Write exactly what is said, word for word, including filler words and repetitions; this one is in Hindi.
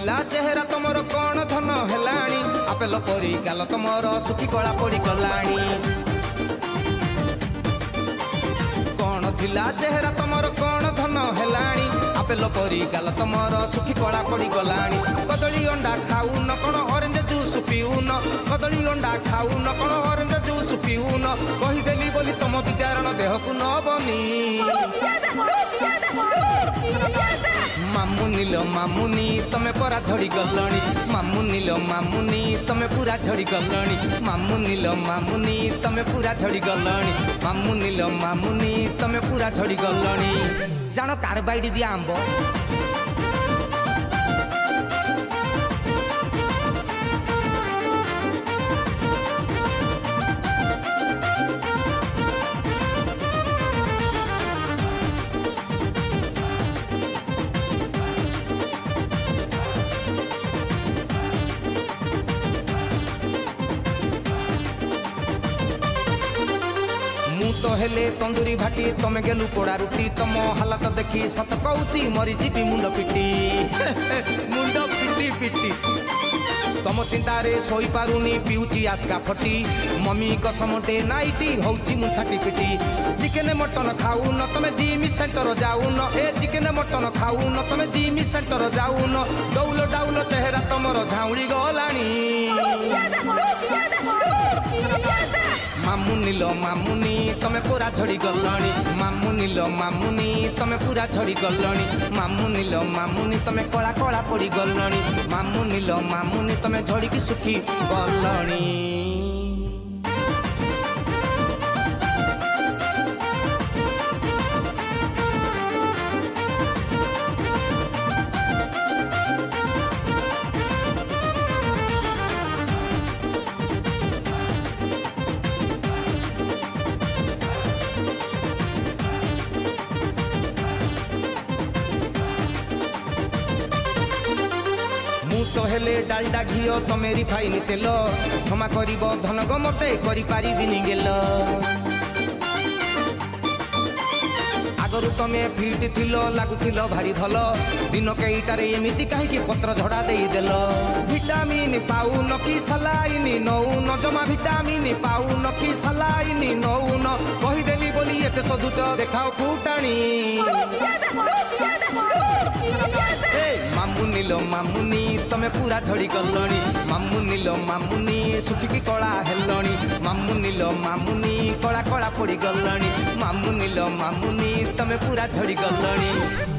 थिला चेहरा तमर कौन धन हेलाणी आपेल परी गाल तमर सुखी कला पड़ी गलाणी कौन थिला चेहरा तमर कौन धन हेलाणी आपेल परी गाल तमर सुखी कला पड़ी गलाणी कदली अंडा खाऊ न कौन ऑरेंज जूस पीऊ न कदली अंडा खाऊ न कौन ऑरेंज जूस पीऊ न कहीदेली बोली तुम विद्यारण देह को न बनी मामुनी लो मामुनी तमे पूरा झड़ी गलणी मामुनी लो मामुनी तमे पूरा झड़ी गलणी मामुनी लो मामुनी तमे पूरा झड़ी गलणी मामुनी लो मामुनी तमे पूरा झड़ी गलणी जानो कार बाइडी दिया आंब तो हेले तंदूरी भाटी तमे गेलु पोड़ा रुटी तम हालत देखी सत कहूची मरी जीवी मुंड पिटी मुंड पिटी पिटी तम चिंतारे सोई पारुनी पिउची आस्का फटी मम्मी कसमटे नाइटी होची मु छाटी पिटी चिकेन मटन खाऊ न तमे जिमी सेंटर जाऊ न ए चिकेन मटन खाऊ न तमे जिमी सेंटर जाऊ न डौलो डाउलो चेहरा तमरो झाउली गलाणी मामुनी लो मामुनी तमे पूरा झड़ी गलणी मामुनी लो मामुनी तमे पूरा झड़ी गलणी मामुनी लो मामुनी तमे कला कला पड़ी गलणी मामुनी लो मामुनी तमे झड़ी की सुखी गलणी तो हेले डालडा घिओ तमे रिफाइन तेल क्षमा करिब धन ग मते करि पारिबिनी गेल आगरु तमे फिट थिलो लागुथिलो भारी भल दिन केइटारे एमिति काहेकि पत्र झड़ा देई देल विटामिन पाऊ न कि सलाइन नौ न जमा विटामिन पाऊ न कि सलाइन नौ न कहीदेली बोली एते सदुच देखाओ फुटाणी मामुनी लो मामुनी तमे पूरा झड़ी गलणी मामुनी लो मामुनी सुखी कला हेलणी मामुनी लो मामुनी कला कला पड़ी गलणी मामुनी लो मामुनी तमे पूरा झड़ी गलणी।